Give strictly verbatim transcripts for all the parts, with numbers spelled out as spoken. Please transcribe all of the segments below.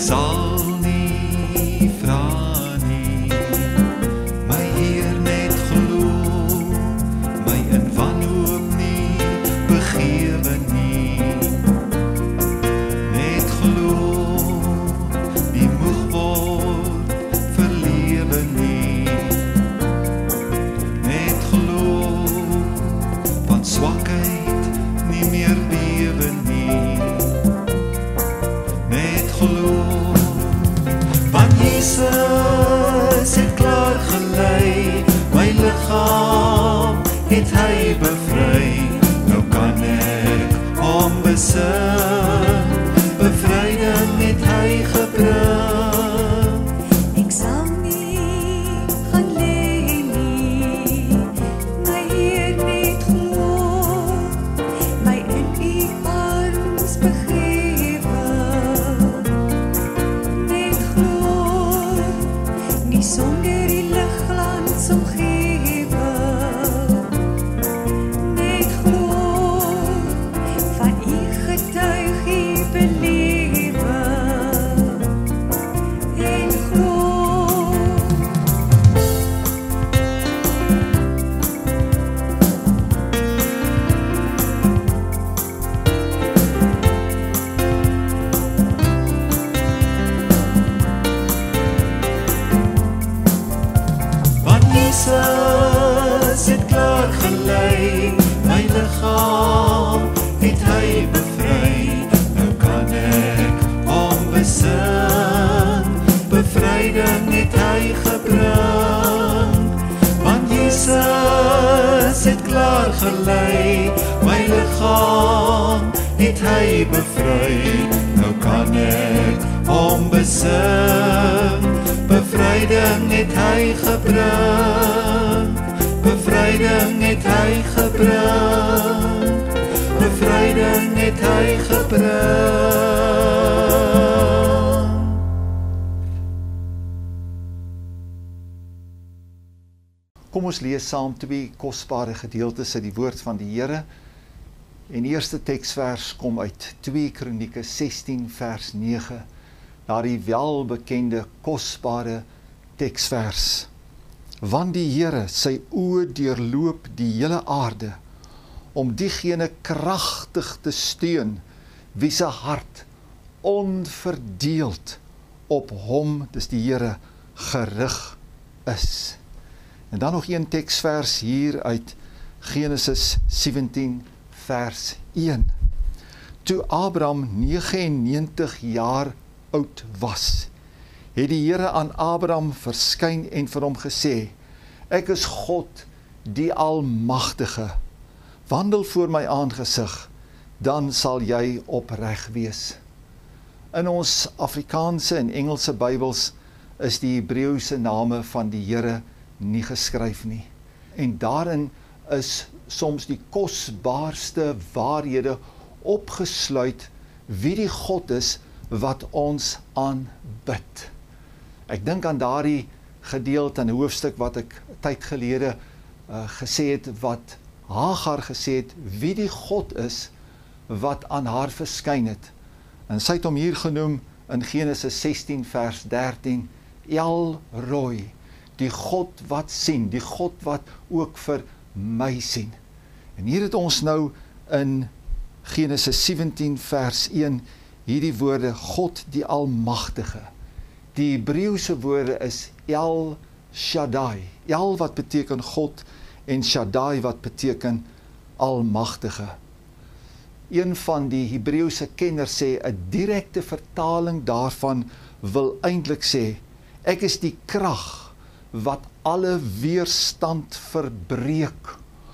sal nie vra nie, my Heer net glo, my in wanhoop nie begewe nie, net glo, nie moeg word verlewe nie, net glo, van swakheid nie meer bewe nie, net glo, want Jesus het klaar gelei, my liggaam het hy bevry, nou kan ek hom besing, bevryding het hy gebring. Ek sal nie gaan lê nie, my Heer net glo, my in U arms begewe, net glo, nie sonder die ligglans omgewe, net glo, van U getuig U belewe, en glo. Want Jesus het klaar gelei, my liggaam het hy bevry, nou kan ek hom besing, bevryding het hy gebring. Want Jesus het klaar gelei, my liggaam het hy bevry, nou kan ek hom besing, bevryding het hy gebring, bevryding het hy gebring, bevryding het hy gebring. Kom ons lees saam twee kosbare gedeeltes uit die woord van die Here. En die eerste teksvers kom uit twee Kronieke sestien vers nege. Daardie welbekende kosbare teksvers. Want die Here sy oë deurloop die hele aarde, om diegene kragtig te steun, wie se hart onverdeeld op hom, dis die Here, gerig is. En dan nog een teksvers hier uit Genesis sewentien vers een. Toe Abraham negenennegentig jaar oud was, het die Here aan Abraham verskyn en vir hom gesê, ek is God die Almagtige, wandel voor my aangesig, dan sal jy opreg wees. In ons Afrikaanse en Engelse Bybels is die Hebreëse name van die Here nie geskryf nie. En daarin is soms die kosbaarste waarhede opgesluit wie die God is wat ons aanbid. Ek dink aan daardie gedeelte in 'n hoofstuk wat ek tyd gelede uh, gesê het, wat Hagar gesê het, wie die God is wat aan haar verskyn het. En sy het hom hier genoem in Genesis sestien vers dertien, El Roi, die God wat sien, die God wat ook vir my sien. En hier het ons nou in Genesis sewentien vers een, hierdie woorde, God die Almagtige. Die Hebreëse woorde is El Shaddai. El wat beteken God en Shaddai wat beteken Almagtige. Een van die Hebreëse kenners sê, 'n direkte vertaling daarvan wil eintlik sê, ek is die krag wat alle weerstand verbreek,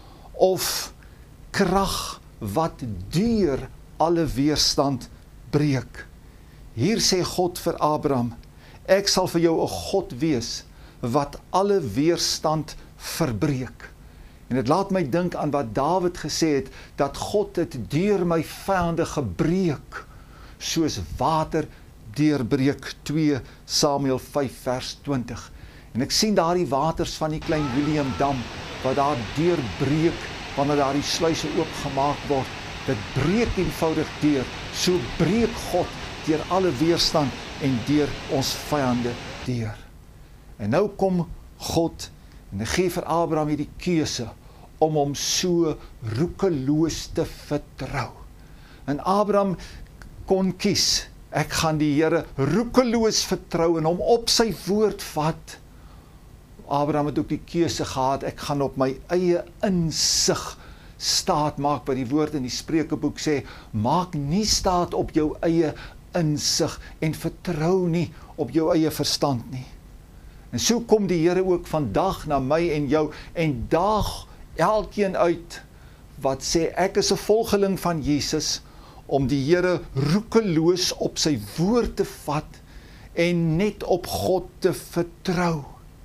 of krag wat deur alle weerstand breek. Hier sê God vir Abraham, ek sal vir jou 'n God wees wat alle weerstand verbreek. En dit laat my dink aan wat Dawid gesê het, dat God het deur my vyande gebreek, soos water deurbreek, twee Samuel vyf vers twintig. En ek sien daar die waters van die klein William Dam, wat daar deurbreek, wanneer daar die sluise oopgemaak word, dit breek eenvoudig deur, so breek God deur alle weerstand en deur ons vyande deur. En nou kom God en hy gee vir Abraham hierdie keuse om hom so roekeloos te vertrou. En Abraham kon kies, ek gaan die Here roekeloos vertrou en hom op sy woord vat. Abraham het ook die keuse gehad, ek gaan op my eie insig staat maak, wat die woord in die Spreukeboek sê, maak nie staat op jou eie insig en vertrou nie op jou eie verstand nie. En so kom die Here ook vandag na my en jou en daag elkeen uit wat sê ek is 'n volgeling van Jesus, om die Here roekeloos op sy woord te vat en net op God te vertrou.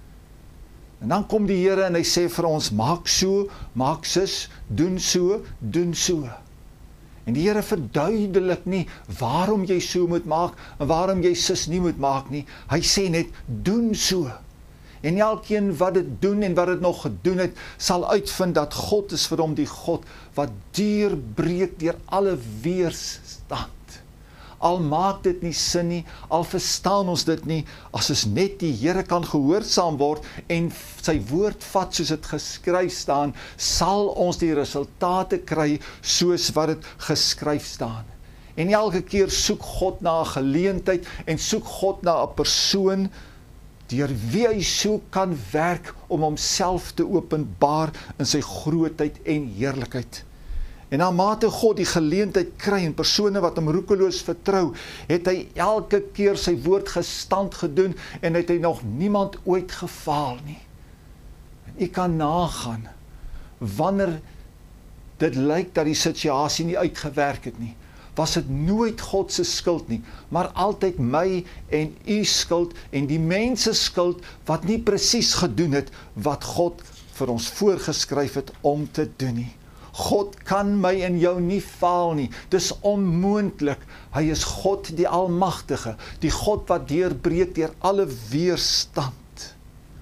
En dan kom die Here en hy sê vir ons, maak so, maak sis, doen so, doen so. En die Here verduidelik nie waarom jy so moet maak en waarom jy sis nie moet maak nie. Hy sê net, doen so. En elkeen wat dit doen en wat dit nog gedoen het, sal uitvind dat God is vir hom die God wat deurbreek deur alle weerstand. Al maak dit nie sin nie, al verstaan ons dit nie, as ons net die Here kan gehoorsaam word en sy woord vat soos dit geskryf staan, sal ons die resultate kry soos wat dit geskryf staan. En elke keer soek God na 'n geleentheid en soek God na 'n persoon deur wie hy so kan werk om homself te openbaar in sy grootheid en heerlikheid. En na mate God die geleentheid kry en persone wat hom roekeloos vertrou, het hy elke keer sy woord gestand gedoen en het hy nog niemand ooit gefaal nie. En u kan nagaan, wanneer dit lyk dat die situasie nie uitgewerk het nie, was dit nooit God se skuld nie, maar altyd my en u skuld en die mense skuld wat nie presies gedoen het wat God vir ons voorgeskryf het om te doen nie. God kan my en jou nie faal nie, dis onmoontlik. Hy is God die Almagtige, die God wat deurbreek deur alle weerstand.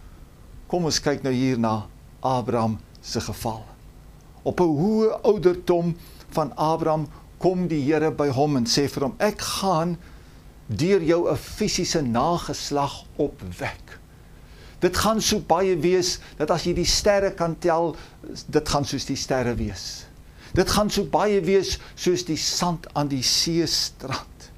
Kom ons kyk nou hier na Abraham se geval. Op 'n hoë ouderdom van Abraham kom die Here by hom en sê vir hom, ek gaan deur jou 'n fisiese nageslag opwek. Dit gaan so baie wees, dat as jy die sterre kan tel, dit gaan soos die sterre wees. Dit gaan so baie wees, soos die sand aan die seestrand.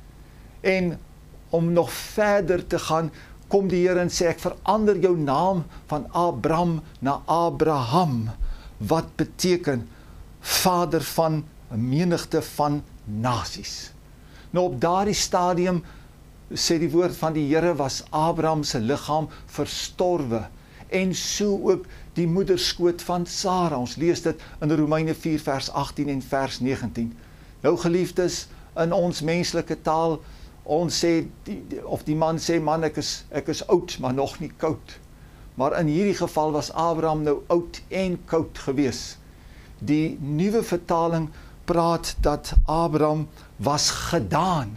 En om nog verder te gaan, kom die Here en sê, ek verander jou naam van Abram na Abraham, wat beteken, vader van 'n menigte van nasies. Nou op daardie stadium, sê die woord van die Here, was Abraham se liggaam verstorwe, en so ook die moederskoot van Sara. Ons lees dit in Romeine vier vers agttien en vers negentien. Nou geliefdes, in ons menslike taal, ons sê, die, of die man sê, man ek is, ek is oud, maar nog nie koud. Maar in hierdie geval was Abraham nou oud en koud gewees. Die nuwe vertaling praat dat Abraham was gedaan.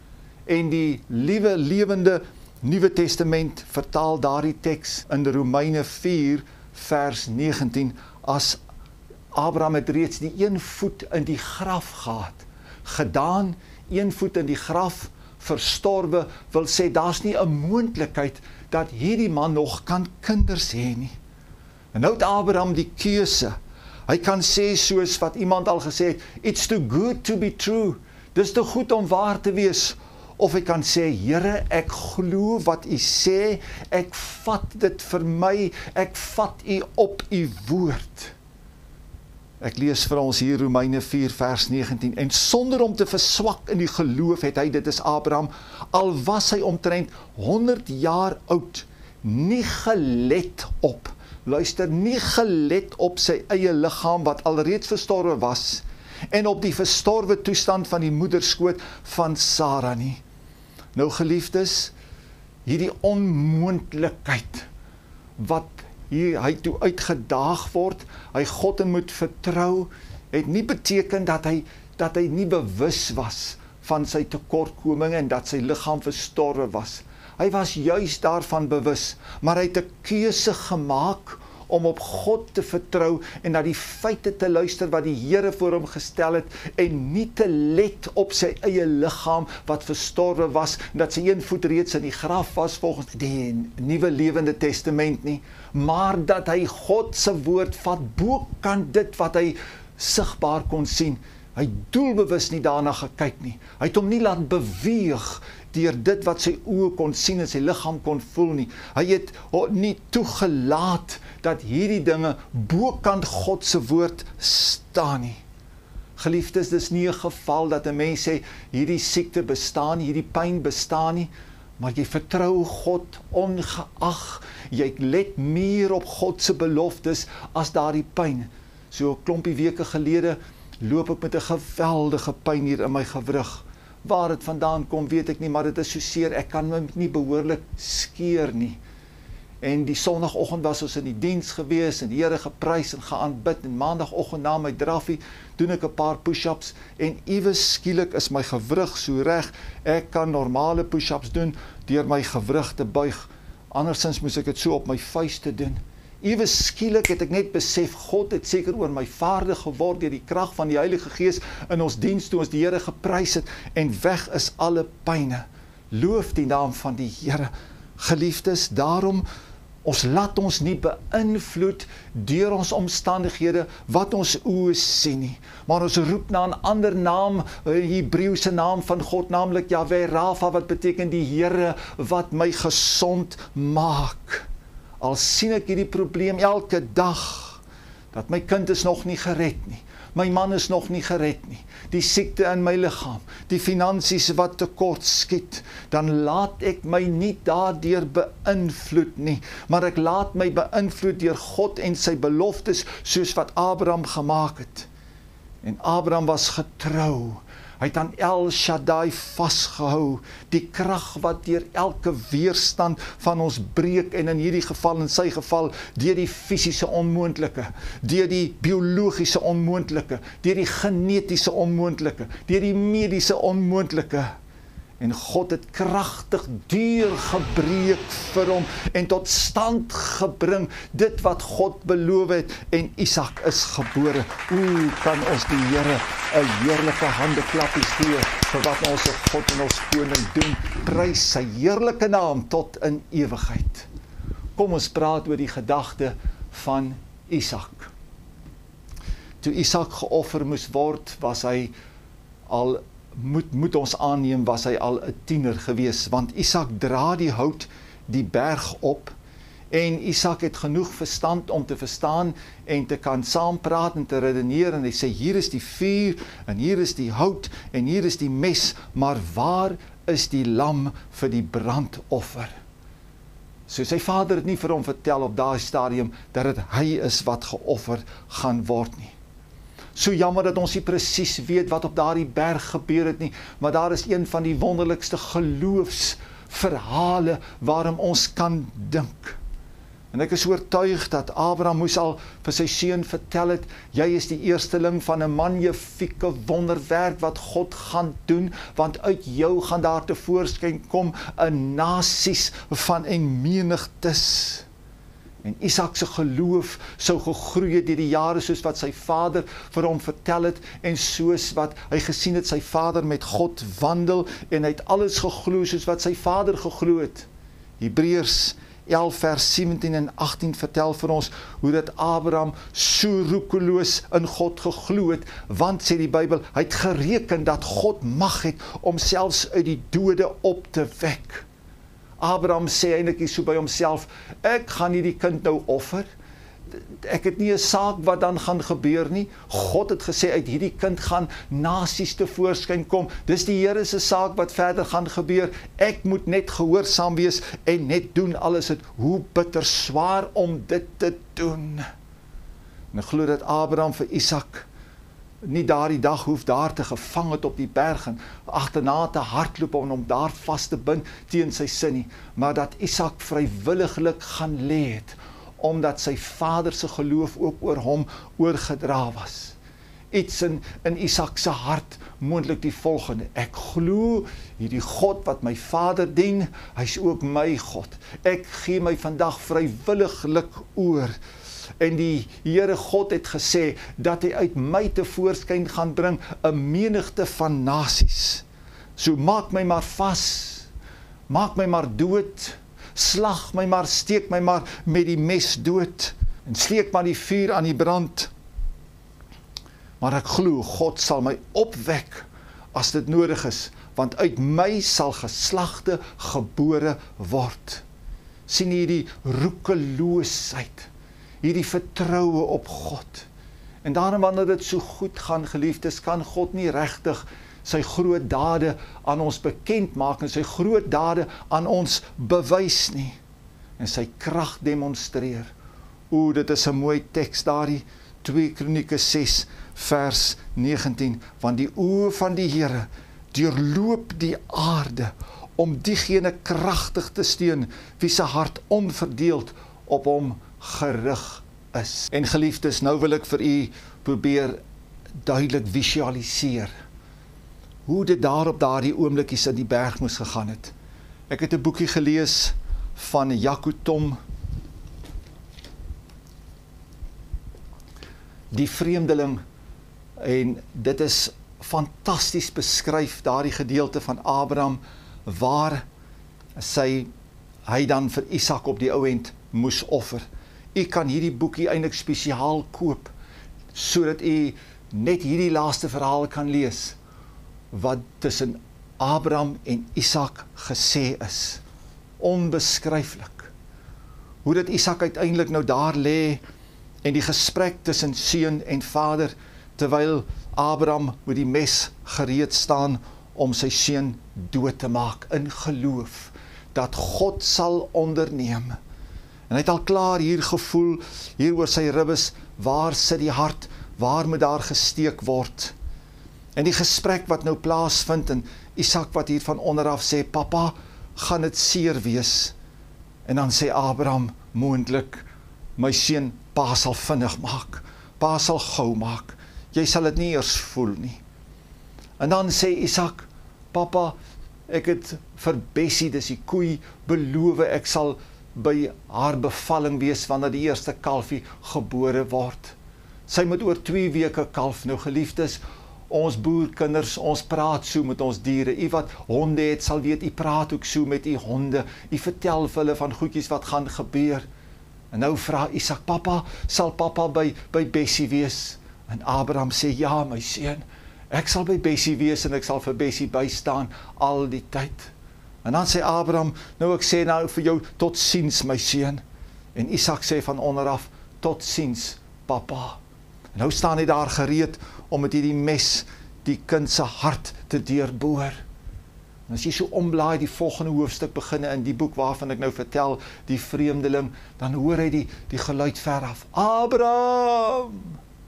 En die liewe lewende Nuwe Testament vertaal daardie teks in Romeine vier vers negentien as Abraham het reeds die een voet in die graf gehad. Gedaan, een voet in die graf, verstorwe, wil sê daar's nie 'n moontlikheid dat hierdie man nog kan kinders hê nie. En nou het Abraham die keuse. Hy kan sê soos wat iemand al gesê het, it's too good to be true. Dis te goed om waar te wees. Of hy kan sê, Here, ek glo wat u sê, ek vat dit vir my, ek vat u op u woord. Ek lees vir ons hier Romeine vier vers negentien, en sonder om te verswak in die geloof het hy, dit is Abraham, al was hy omtrent honderd jaar oud, nie gelet op, luister, nie gelet op sy eie liggaam wat alreeds verstorwe was, en op die verstorwe toestand van die moederskoot van Sara nie. Nou geliefdes, hierdie onmoontlikheid wat hier hy toe uitgedaag word, hy God en moet vertrou, het nie beteken dat hy dat hy nie bewus was van sy tekortkominge en dat sy liggaam verstorwe was. Hy was juis daarvan bewus, maar hy het 'n keuse gemaak om op God te vertrou en na die feite te luister wat die Here voor hom gestel het en nie te let op sy eie liggaam wat verstorwe was en dat sy een voet reeds in die graf was volgens die Nuwe Lewende Testament nie, maar dat hy God se woord vat bokant dit wat hy sigbaar kon sien. Hy doelbewus nie daarna gekyk nie. Hy het hom nie laat beweeg deur dit wat sy oë kon sien en sy liggaam kon voel nie. Hy het nie toegelaat dat hierdie dinge bokant God se woord staan nie. Geliefdes, dis nie 'n geval dat 'n mens sê hierdie siekte bestaan, hierdie pyn bestaan nie, maar jy vertrou God ongeag, jy let meer op God se beloftes as daardie pyn. So 'n klompie weke gelede loop ek met 'n geweldige pyn hier in my gewrig. Waar dit vandaan kom, weet ek nie, maar dit is so seer, ek kan my nie behoorlik skeer nie. En die sondagoggend was ons in die diens gewees, en die Here geprys en geaanbid, en maandagoggend na my draffie, doen ek 'n paar push-ups, en iewes skielik is my gewrig so reg, ek kan normale push-ups doen, deur my gewrig te buig, andersins moes ek dit so op my vuiste doen. Iewes skielik het ek net besef, God het seker oor my vaardig geword deur die krag van die Heilige Gees in ons diens toe ons die Here geprys het en weg is alle pyne. Loof die naam van die Here. Geliefdes, daarom ons laat ons nie beïnvloed deur ons omstandighede wat ons oë sien nie, maar ons roep na 'n ander naam, 'n Hebreëse naam van God, naamlik Jahwe Rafa, wat beteken die Here wat my gesond maak. Al sien ek hierdie probleem elke dag, dat my kind is nog nie gered nie, my man is nog nie gered nie, die siekte in my liggaam, die finansies wat tekort skiet, dan laat ek my nie daardeur beïnvloed nie, maar ek laat my beïnvloed deur God en sy beloftes, soos wat Abraham gemaak het. En Abraham was getrou. Hy het aan El Shaddai vasgehou, die krag wat deur elke weerstand van ons breek, en in hierdie geval, in sy geval, deur die fisiese onmoontlike, deur die biologiese onmoontlike, deur die genetiese onmoontlike, deur die mediese onmoontlike. En God het kragtig deurgebreek vir hom en tot stand gebring dit wat God beloof het, en Isak is gebore. Hoe kan ons die Here 'n heerlike handeklappies gee vir wat ons God en ons koning doen? Prys sy heerlike naam tot in ewigheid. Kom ons praat oor die gedagte van Isak. Toe Isak geoffer moes word, was hy al Moet, moet ons aanneem, was hy al 'n tiener gewees, want Isak dra die hout die berg op, en Isak het genoeg verstand om te verstaan en te kan saampraat en te redeneer, en hy sê, hier is die vuur, en hier is die hout, en hier is die mes, maar waar is die lam vir die brandoffer? So sy vader het nie vir hom vertel op daardie stadium, dat het hy is wat geoffer gaan word nie. So jammer dat ons nie presies weet wat op daardie berg gebeur het nie, maar daar is een van die wonderlikste geloofsverhale waarom ons kan dink. En ek is oortuig dat Abraham moes al vir sy seun vertel het, jy is die eersteling van 'n magnifieke wonderwerk wat God gaan doen, want uit jou gaan daar tevoorskyn kom 'n nasies van en menigtes. En Isak se geloof sou gegroei het deur die jare, soos wat sy vader vir hom vertel het, en soos wat hy gesien het sy vader met God wandel, en hy het alles geglo soos wat sy vader geglo het. Hebreërs elf vers sewentien en agttien vertel vir ons hoe dat Abraham so roekeloos in God geglo het, want sê die Bybel, hy het gereken dat God mag het om selfs uit die dode op te wek. Abraham sê eintlik so by homself, ek gaan nie die kind nou offer, ek het nie 'n saak wat dan gaan gebeur nie, God het gesê, uit hierdie kind gaan nasies tevoorskyn kom, dis die Here se saak wat verder gaan gebeur, ek moet net gehoorsaam wees, en net doen alles het, hoe bitter swaar om dit te doen. En ek glo dat Abraham vir Isak nie daardie dag hoef daar te gevang het op die berg en agterna te hardloop om hom daar vas te bind teen sy sin nie, maar dat Isak vrywilliglik gaan lê het, omdat sy vader se geloof ook oor hom oorgedra was. Iets in, in Isak se hart, moontlik die volgende, ek glo hierdie God wat my vader dien, hy is ook my God, ek gee my vandag vrywilliglik oor. En die Here God het gesê, dat hy uit my tevoorskyn gaan bring, 'n menigte van nasies. So maak my maar vas, maak my maar dood, slag my maar, steek my maar met die mes dood, en steek maar die vuur aan die brand. Maar ek glo, God sal my opwek, as dit nodig is, want uit my sal geslagte gebore word. Sien hierdie roekeloosheid, hierdie vertroue op God. En daarom wanneer dit so goed gaan, geliefdes, kan God nie regtig sy groot dade aan ons bekend maak, en sy groot dade aan ons bewys nie, en sy krag demonstreer. O, dit is 'n mooi teks, daardie twee Kronieke ses vers negentien, want die oë van die Here deurloop die aarde, om diegene kragtig te steun, wie se hart onverdeeld op hom gerig is. En geliefdes, nou wil ek vir u probeer duidelik visualiseer, hoe dit daar op daardie oomblikies in die berg moes gegaan het. Ek het 'n boekie gelees van Jaco Tom, Die Vreemdeling, en dit is fantasties beskryf, daardie gedeelte van Abraham, waar sy, hy dan vir Isak op die ou end moes offer. U kan hierdie boekie eintlik spesiaal koop, sodat u net hierdie laaste verhaal kan lees, wat tussen Abraham en Isak gesê is. Onbeskryflik. Hoe dat Isak uiteindelik nou daar lê, en die gesprek tussen seun en vader, terwyl Abraham met die mes gereed staan om sy seun dood te maak, in geloof, dat God sal onderneem. En hy het al klaar hier gevoel, hier oor sy ribbes, waar sit die hart, waar moet daar gesteek word. En die gesprek wat nou plaasvind, en Isak wat hier van onderaf sê, papa, gaan dit seer wees. En dan sê Abraham, moontlik, my seun, pa sal vinnig maak, pa sal gou maak, jy sal dit nie eers voel nie. En dan sê Isak, papa, ek het vir Bessie, dis die koei, beloof ek sal by haar bevalling wees, wanneer die eerste kalfie gebore word. Sy moet oor twee weke kalf. Nou geliefdes, ons boerkinders, ons praat so met ons diere. U wat honde het, sal weet, u praat ook so met u honde. U vertel vir hulle van goedjies wat gaan gebeur. En nou vra Isak, papa, sal papa by, by Bessie wees? En Abraham sê, ja my seun, ek sal by Bessie wees, en ek sal vir Bessie bystaan al die tyd. En dan sê Abraham, nou ek sê nou vir jou, tot ziens my seun. En Isak sê van onderaf, tot ziens papa. En nou staan hy daar gereed, om met hierdie mes, die kind se hart te deurboor. En as jy so omblaai, die volgende hoofstuk begin in die boek waarvan ek nou vertel, Die Vreemdeling, dan hoor hy die, die geluid ver af, Abraham!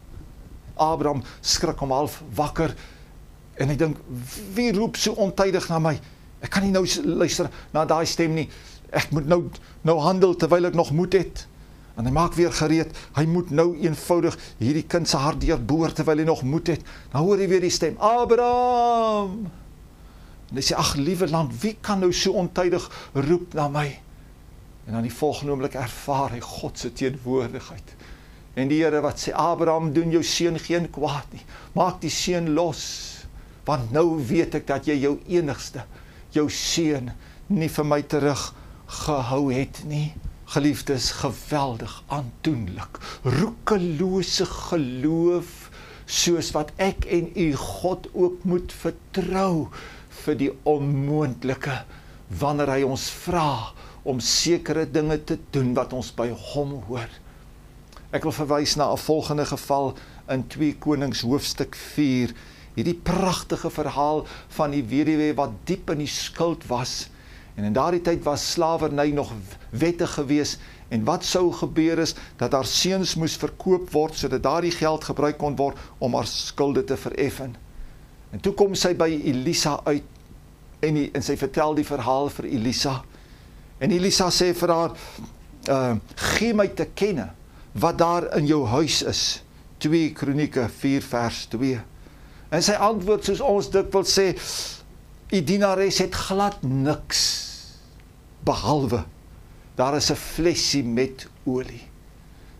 Abraham skrik hom half wakker, en hy dink, wie roep so ontydig na my? Ek kan nie nou luister na daai stem nie, ek moet nou, nou handel, terwyl ek nog moed het. En hy maak weer gereed, hy moet nou eenvoudig hierdie kind se hart deurboor, terwyl hy nog moed het. Dan hoor hy weer die stem, Abraham! En hy sê, ag liewe land, wie kan nou so ontydig roep na my? En dan die volgende oomblik ervaar hy God se teenwoordigheid. En die Here wat sê, Abraham, doen jou seun geen kwaad nie, maak die seun los, want nou weet ek dat jy jou enigste, jou seun, nie vir my terug gehou het nie. Geliefdes, geweldig, aandoenlik, roekelose geloof, soos wat ek en u God ook moet vertrou, vir die onmoontlike, wanneer hy ons vra, om sekere dinge te doen, wat ons by hom hoor. Ek wil verwys na 'n volgende geval, in twee Konings hoofstuk vier, hierdie pragtige verhaal van die weduwee wat diep in die skuld was, en in daardie tyd was slawerny nog wettig gewees, en wat sou gebeur is, dat haar seuns moes verkoop word, sodat daardie geld gebruik kon word, om haar skulde te vereffen. En toe kom sy by Elisa uit, en, die, en sy vertel die verhaal vir Elisa, en Elisa sê vir haar, uh, gee my te kenne, wat daar in jou huis is, twee Kronieke vier vers twee, en sy antwoord soos ons dikwels sê, die dienares het glad niks, behalwe, daar is 'n flessie met olie.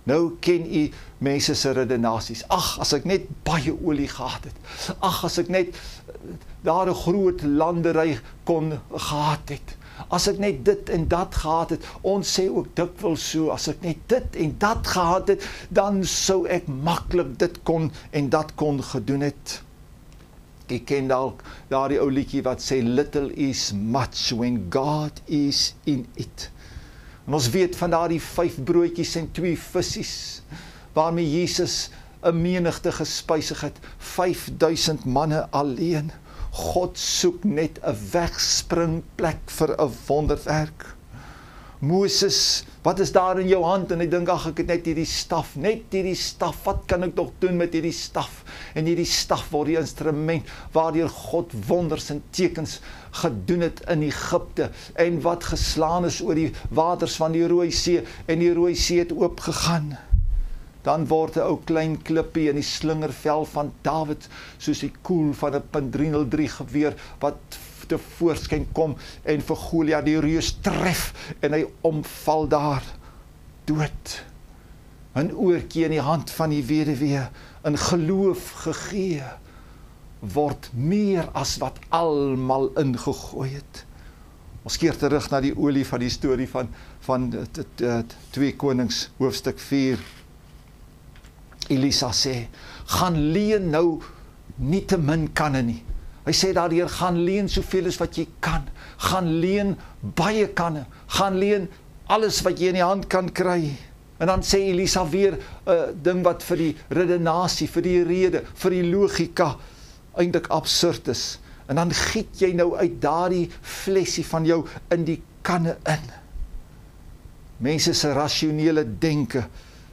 Nou ken u mense se redenasies. Ag, as ek net baie olie gehad het. Ag, as ek net daar 'n groot landery kon gehad het. As ek net dit en dat gehad het. Ons sê ook dikwels so, as ek net dit en dat gehad het, dan sou ek maklik dit kon en dat kon gedoen het. Ek ken dalk daardie ou liedjie wat sê, little is much when God is in it. En ons weet van daardie vyf broodjies en twee vissies, waarmee Jesus 'n menigte gespuisig het, vyfduisend manne alleen. God soek net 'n wegspringplek vir 'n wonderwerk. Moses, wat is daar in jou hand? En hy dink, ag, ek het net hierdie staf, net hierdie staf, wat kan ek nog doen met hierdie staf? En hierdie staf word die instrument waardeur God wonders en tekens gedoen het in Egipte, en wat geslaan is oor die waters van die Rooi See, en die Rooi See het oopgegaan. Dan word 'n ou klein klippie in die slingervel van Dawid, soos die koel van 'n punt drie nul drie geweer, wat te voorskyn kom, en vir Goliat die reus tref, en hy omval daar, dood. 'n oortjie in die hand van die weduwee, in geloof gegee, word meer as wat almal ingegooi het. Ons keer terug na die olie van die storie van, van twee Konings, hoofstuk vier. Elisa sê, gaan leen nou nie te min kanne nie. Hy sê daardeur, gaan leen soveel as wat jy kan. Gaan leen baie kanne. Gaan leen alles wat jy in die hand kan kry. En dan sê Elisa weer 'n uh, ding wat vir die redenasie, vir die rede, vir die logika eintlik absurd is. En dan giet jy nou uit daardie flesie van jou in die kanne in. Mense se rasionele denke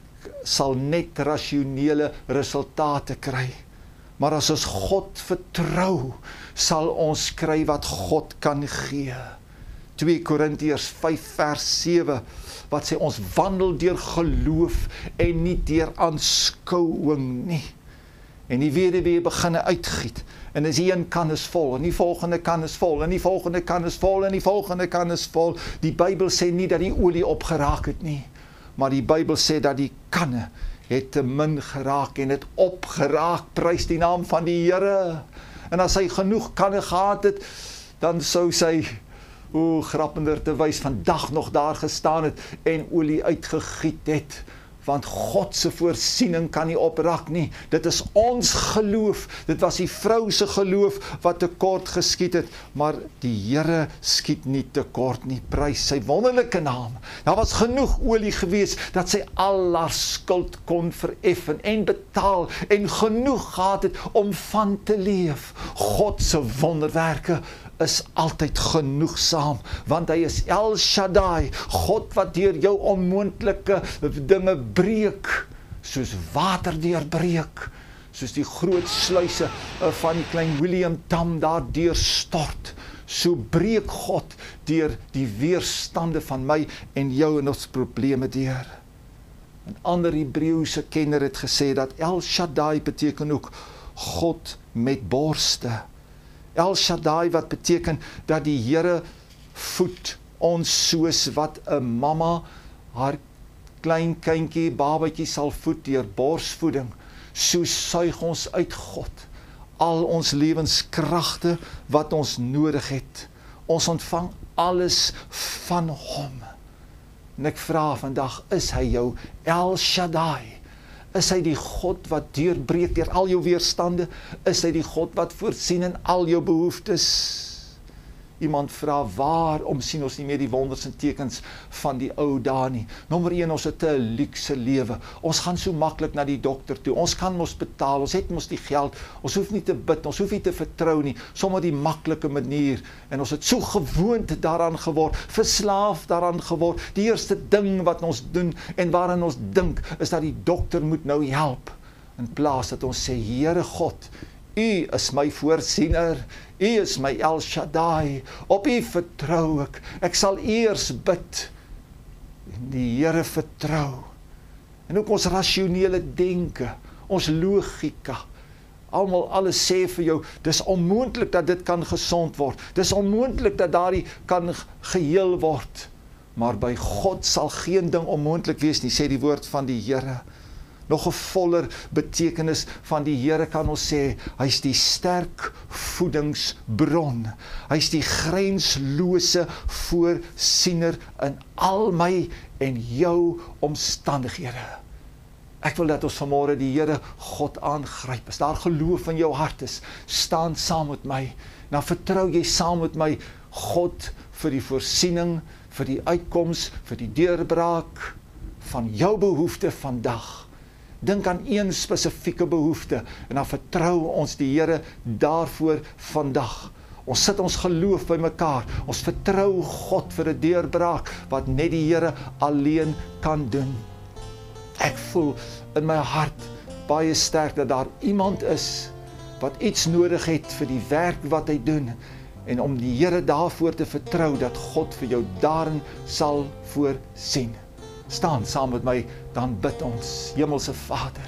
sal net rasionele resultate kry. Maar as ons God vertrou, sal ons kry wat God kan gee. twee Korintiërs vyf vers sewe, wat sê ons wandel deur geloof en nie deur aanskouing nie. En die weduwee begin uitgiet, en as die een kan is vol, en die volgende kan is vol, en die volgende kan is vol, en die volgende kan is vol. Die Bybel sê nie dat die olie opgeraak het nie, maar die Bybel sê dat die kanne het te min geraak en het opgeraak, prys die naam van die Here. En as hy genoeg kanne gehad het, dan sou sy, o, grappender te wys, vandag nog daar gestaan het en olie uitgegiet het. Want God se voorsiening kan nie opraak nie. Dit is ons geloof. Dit was die vrou se geloof wat tekort geskiet het, maar die Here skiet nie tekort nie. Prys sy wonderlike naam. Daar was genoeg olie gewees dat sy al haar skuld kon vereffen en betaal en genoeg gehad het om van te leef. God se wonderwerke is altyd genoegsaam, want hy is El Shaddai, God wat deur jou onmoontlike dinge breek, soos water deurbreek, soos die groot sluise van die klein William Dam daar deurstort, so breek God deur die weerstande van my en jou en ons probleme deur. 'n ander Hebreëse kenner het gesê dat El Shaddai beteken ook God met borste. El Shaddai wat beteken dat die Here voed ons soos wat 'n mamma haar klein kindjie, babatjie sal voed deur borsvoeding. So suig ons uit God al ons lewenskragte wat ons nodig het. Ons ontvang alles van hom. En ek vra vandag, is hy jou El Shaddai? Is hy die God wat deurbreek deur al jou weerstande? Is hy die God wat voorsien in al jou behoeftes? Iemand vra, waarom sien ons nie meer die wonders en tekens van die ou dae nie? Nommer een, ons het 'n luukse lewe. Ons gaan so maklik na die dokter toe. Ons kan mos betaal, ons het mos die geld. Ons hoef nie te bid, ons hoef nie te vertrou nie. Sommer die maklike manier. En ons het so gewoond daaraan geword, verslaaf daaraan geword. Die eerste ding wat ons doen en waarin ons dink, is dat die dokter moet nou help. In plaas dat ons sê, Here God, U is my voorsiener, U is my El Shaddai, op U vertrou ek, ek sal eers bid, en die Here vertrou, en ook ons rasionele denke, ons logika, almal alles sê vir jou, dis onmoontlik dat dit kan gesond word, dis onmoontlik dat daardie kan geheel word, maar by God sal geen ding onmoontlik wees nie, sê die woord van die Here. Nog 'n voller betekenis van die Here kan ons sê, hy is die sterk voedingsbron. Hy is die grenslose voorsiener in al my en jou omstandighede. Ek wil dat ons vanmôre die Here God aangryp. As daar geloof in jou hart is, staan saam met my. Dan vertrou jy saam met my God vir die voorsiening, vir die uitkoms, vir die deurbraak van jou behoefte vandag. Dink aan een spesifieke behoefte en dan vertrou ons die Here daarvoor vandag. Ons sit ons geloof by mekaar. Ons vertrou God vir 'n deurbraak wat net die Here alleen kan doen. Ek voel in my hart baie sterk dat daar iemand is wat iets nodig het vir die werk wat hy doen en om die Here daarvoor te vertrou dat God vir jou daarin sal voorsien. Staan saam met my, dan bid ons. Hemelse Vader,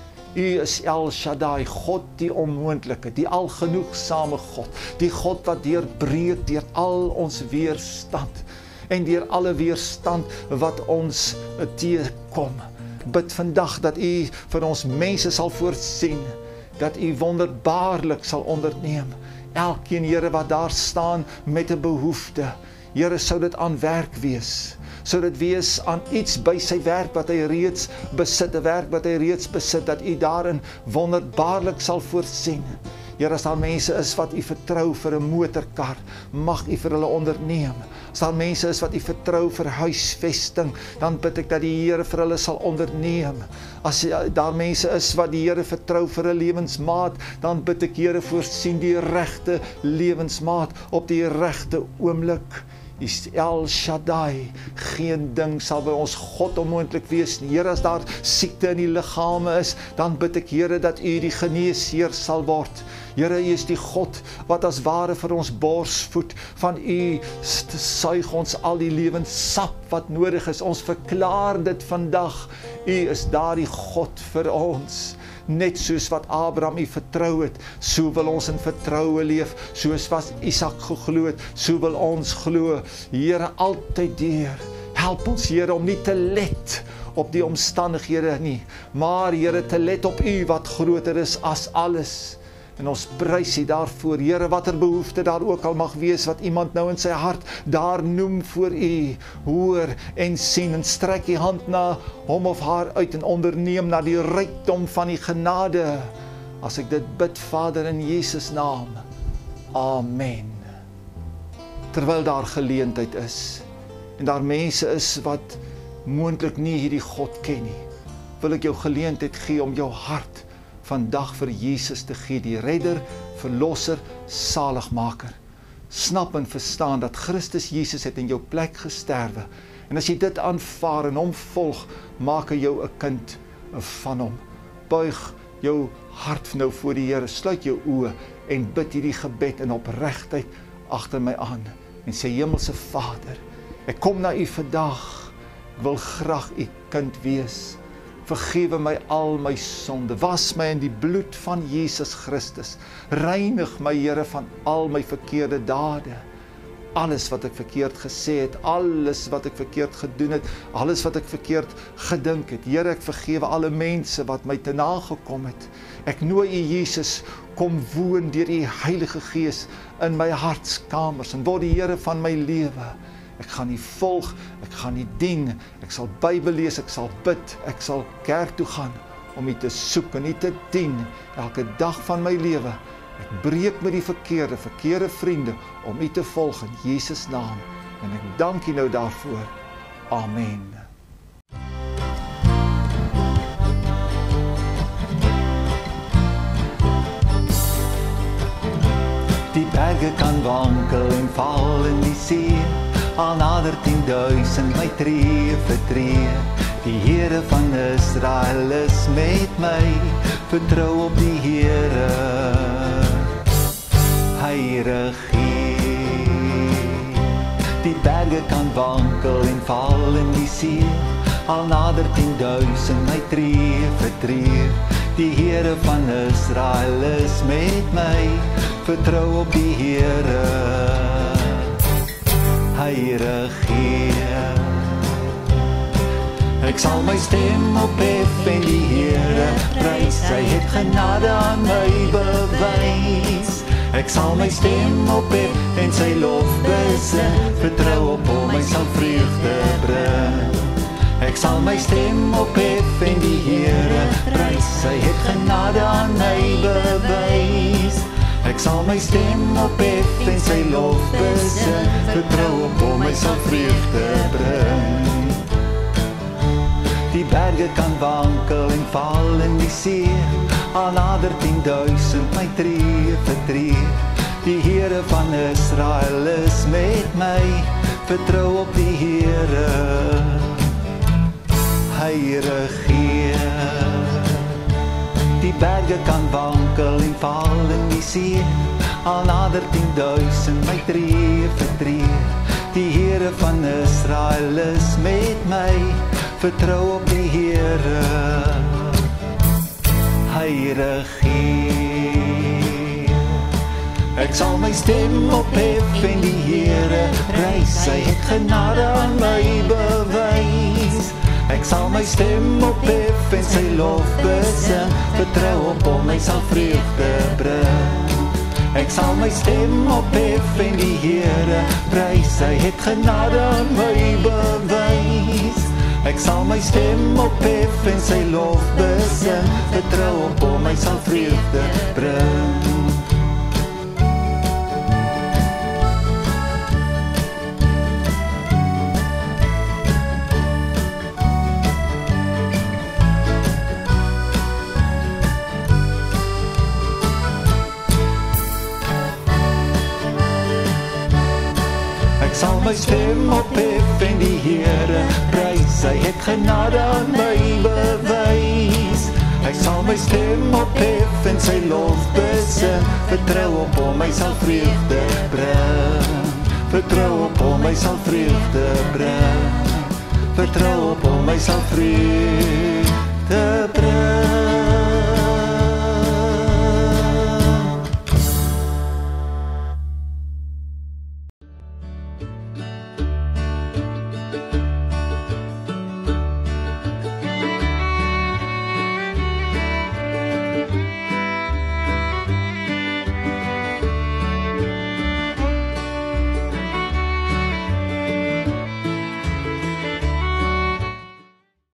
U is El Shaddai, God die onmoontlike, die algenoegsame God, die God wat deurbreek deur al ons weerstand en deur alle weerstand wat ons teekom. Bid vandag dat U vir ons mense sal voorsien, dat U wonderbaarlik sal onderneem. Elkeen, Here, wat daar staan met 'n behoefte, Here, sou dit aan werk wees. Sou dit wees aan iets by sy werk wat hy reeds besit, 'n werk wat hy reeds besit, dat U daarin wonderbaarlik sal voorsien. Here, as daar mense is wat U vertrou vir 'n motorkar, mag U vir hulle onderneem. As daar mense is wat U vertrou vir huisvesting, dan bid ek dat die Here vir hulle sal onderneem. As daar mense is wat die Here vertrou vir 'n lewensmaat, dan bid ek, Here, voorsien die regte lewensmaat op die regte oomblik. Is El Shaddai, geen ding sal by ons God onmoontlik wees nie. Here, as daar siekte in die liggame is, dan bid ek, Here, dat U die geneesheer sal word. Here, U is die God wat as ware vir ons bors voed. Van U suig ons al die lewenssap wat nodig is. Ons verklaar dit vandag. U is daardie God vir ons. Net soos wat Abraham U vertrou het, so wil ons in vertroue leef. Soos wat Isak geglo het, so wil ons glo. Here, altyd deur. Help ons, Here, om nie te let op die omstandighede nie, maar, Here, te let op U wat groter is as alles. En ons prys U daarvoor, Here, watter behoefte daar ook al mag wees, wat iemand nou in sy hart daar noem voor U, hoor en sien, en strek U hand na hom of haar uit, en onderneem na die rykdom van die genade, as ek dit bid, Vader, in Jesus naam. Amen. Terwyl daar geleentheid is, en daar mense is wat moontlik nie hierdie God ken nie, wil ek jou geleentheid gee om jou hart vandag vir Jesus te gee, die redder, verlosser, saligmaker. Snap en verstaan dat Christus Jesus het in jou plek gesterwe, en as jy dit aanvaar en hom volg, maak hy jou 'n kind van hom. Buig jou hart nou voor die Here, sluit jou oë en bid hierdie gebed in opregtheid agter my aan, en sê, Hemelse Vader, ek kom na U vandag, ek wil graag U kind wees. Vergewe my al my sonde, was my in die bloed van Jesus Christus, reinig my, Here, van al my verkeerde dade, alles wat ek verkeerd gesê het, alles wat ek verkeerd gedoen het, alles wat ek verkeerd gedink het. Here, ek vergewe alle mense wat my te nagekom het. Ek nooi U, Jesus, kom woon deur U Heilige Gees in my hartskamers, en word die Here van my lewe. Ek gaan U volg, ek gaan U dien, ek sal Bybel lees, ek sal bid, ek sal kerk toe gaan om U te soek en U te dien elke dag van my lewe. Ek breek met die verkeerde, verkeerde vriende om U te volg in Jesus naam, en ek dank U nou daarvoor. Amen. Die berge kan wankel en val in die see, al nader tienduisend my tree vir tree. Die Here van Israel is met my, vertrou op die Here, hy regeer. Die berge kan wankel en val in die see, al nader tienduisend my tree vir tree. Die Here van Israel is met my, vertrou op die Here, hy regeer. Ek sal my stem ophef en die Here prys, hy het genade aan my bewys. Ek sal my stem ophef en sy lof besing, vertrou op hom, hy sal vreugde bring. Ek sal my stem ophef en die Here prys, hy het genade aan my bewys. Ek sal my stem ophef en sy lof besing, vertrou op hom, hy sal vreugde bring. Die berge kan wankel en val in die see, al nader tienduisend my tree vir tree. Die Here van Israel is met my, vertrou op die Here, hy regeer. Die berge kan wankel en val in die see, al nader tienduisend my tree vir tree. Die Here van Israel is met my, vertrou op die Here, hy regeer. Ek sal my stem ophef en die Here prys, hy het genade aan my bewys. Ek sal my stem ophef en sy lof besing, vertrou op hom, hy sal vreugde bring. Ek sal my stem ophef en die Here prys, hy het genade aan my bewys. Ek sal my stem ophef en sy lof besing, vertrou op hom, hy sal vreugde bring. Ek sal my stem ophef en die Here prys, hy het genade aan my bewys. Ek sal my stem ophef en sy lof besing, vertrou op hom, hy sal vreugde bring. Vertrou op hom, hy sal vreugde bring. Vertrou op hom, hy sal vreugde bring.